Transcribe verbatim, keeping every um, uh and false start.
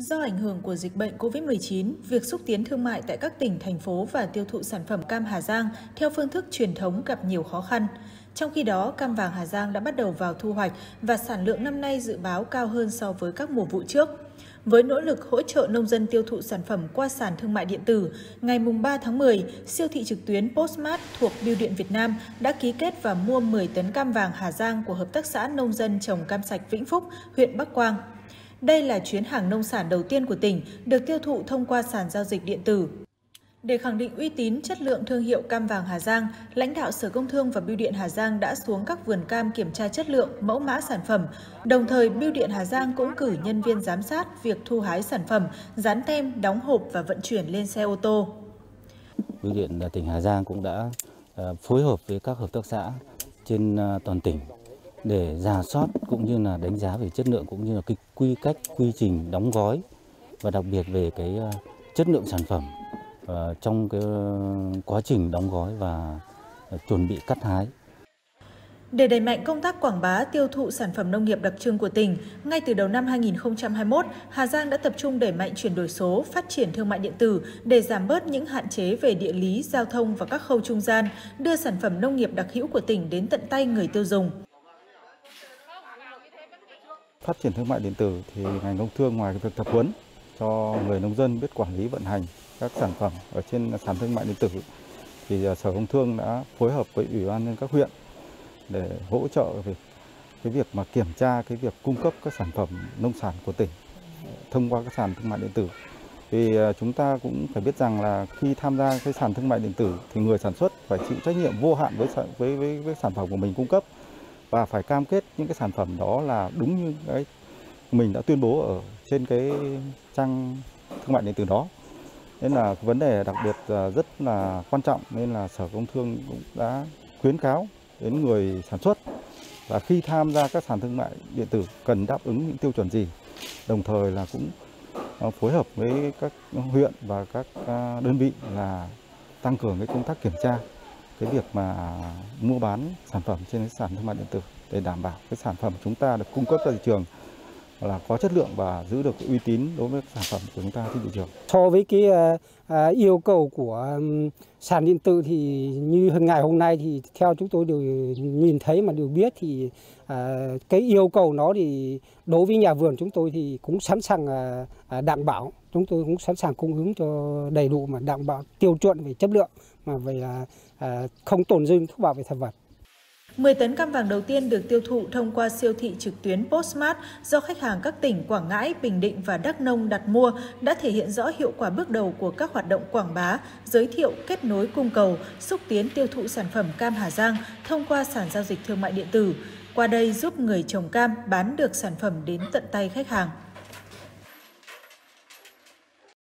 Do ảnh hưởng của dịch bệnh Covid mười chín, việc xúc tiến thương mại tại các tỉnh, thành phố và tiêu thụ sản phẩm cam Hà Giang theo phương thức truyền thống gặp nhiều khó khăn. Trong khi đó, cam vàng Hà Giang đã bắt đầu vào thu hoạch và sản lượng năm nay dự báo cao hơn so với các mùa vụ trước. Với nỗ lực hỗ trợ nông dân tiêu thụ sản phẩm qua sàn thương mại điện tử, ngày ba tháng mười, siêu thị trực tuyến Postmart thuộc Bưu điện Việt Nam đã ký kết và mua mười tấn cam vàng Hà Giang của Hợp tác xã Nông dân trồng cam sạch Vĩnh Phúc, huyện Bắc Quang. Đây là chuyến hàng nông sản đầu tiên của tỉnh được tiêu thụ thông qua sàn giao dịch điện tử. Để khẳng định uy tín, chất lượng thương hiệu cam vàng Hà Giang, lãnh đạo Sở Công Thương và Bưu điện Hà Giang đã xuống các vườn cam kiểm tra chất lượng, mẫu mã sản phẩm. Đồng thời, Bưu điện Hà Giang cũng cử nhân viên giám sát việc thu hái sản phẩm, dán tem, đóng hộp và vận chuyển lên xe ô tô. Bưu điện tỉnh Hà Giang cũng đã phối hợp với các hợp tác xã trên toàn tỉnh để rà soát cũng như là đánh giá về chất lượng cũng như là cái quy cách, quy trình đóng gói và đặc biệt về cái chất lượng sản phẩm uh, trong cái quá trình đóng gói và chuẩn bị cắt hái. Để đẩy mạnh công tác quảng bá tiêu thụ sản phẩm nông nghiệp đặc trưng của tỉnh, ngay từ đầu năm hai nghìn không trăm hai mươi mốt, Hà Giang đã tập trung đẩy mạnh chuyển đổi số, phát triển thương mại điện tử để giảm bớt những hạn chế về địa lý, giao thông và các khâu trung gian, đưa sản phẩm nông nghiệp đặc hữu của tỉnh đến tận tay người tiêu dùng. Phát triển thương mại điện tử thì ngành công thương ngoài việc tập huấn cho người nông dân biết quản lý vận hành các sản phẩm ở trên sàn thương mại điện tử, thì Sở Công Thương đã phối hợp với Ủy ban nhân các huyện để hỗ trợ về cái việc mà kiểm tra cái việc cung cấp các sản phẩm nông sản của tỉnh thông qua các sàn thương mại điện tử. Vì chúng ta cũng phải biết rằng là khi tham gia cái sàn thương mại điện tử thì người sản xuất phải chịu trách nhiệm vô hạn với với với, với sản phẩm của mình cung cấp, và phải cam kết những cái sản phẩm đó là đúng như cái mình đã tuyên bố ở trên cái trang thương mại điện tử đó. Nên là vấn đề đặc biệt rất là quan trọng, nên là Sở Công Thương cũng đã khuyến cáo đến người sản xuất là khi tham gia các sàn thương mại điện tử cần đáp ứng những tiêu chuẩn gì, đồng thời là cũng phối hợp với các huyện và các đơn vị là tăng cường cái công tác kiểm tra cái việc mà mua bán sản phẩm trên cái sàn thương mại điện tử để đảm bảo cái sản phẩm chúng ta được cung cấp ra thị trường là có chất lượng và giữ được uy tín đối với sản phẩm của chúng ta trên thị trường. So với cái uh, yêu cầu của um, sàn điện tử thì như ngày hôm nay thì theo chúng tôi đều nhìn thấy mà đều biết thì uh, cái yêu cầu nó thì đối với nhà vườn chúng tôi thì cũng sẵn sàng uh, đảm bảo, chúng tôi cũng sẵn sàng cung ứng cho đầy đủ mà đảm bảo tiêu chuẩn về chất lượng mà về uh, uh, không tồn dư thuốc bảo vệ thực vật. mười tấn cam vàng đầu tiên được tiêu thụ thông qua siêu thị trực tuyến Postmart do khách hàng các tỉnh Quảng Ngãi, Bình Định và Đắk Nông đặt mua đã thể hiện rõ hiệu quả bước đầu của các hoạt động quảng bá, giới thiệu, kết nối cung cầu, xúc tiến tiêu thụ sản phẩm cam Hà Giang thông qua sàn giao dịch thương mại điện tử. Qua đây giúp người trồng cam bán được sản phẩm đến tận tay khách hàng.